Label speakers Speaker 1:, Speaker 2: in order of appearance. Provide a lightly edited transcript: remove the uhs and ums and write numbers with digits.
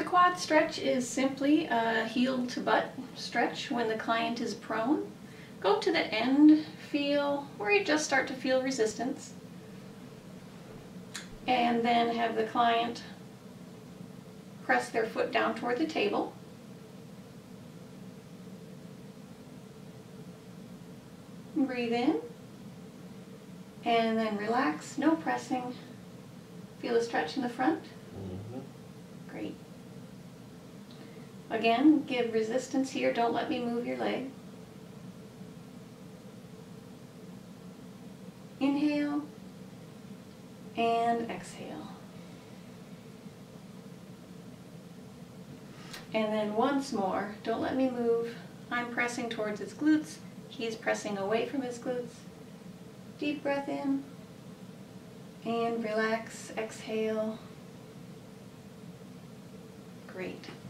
Speaker 1: quad stretch is simply a heel to butt stretch when the client is prone. Go to the end, feel where you just start to feel resistance, and then have the client press their foot down toward the table. Breathe in, and then relax, no pressing. Feel a stretch in the front? Great. Again, give resistance here, don't let me move your leg. Inhale, and exhale. And then once more, don't let me move. I'm pressing towards his glutes, he's pressing away from his glutes. Deep breath in, and relax, exhale. Great.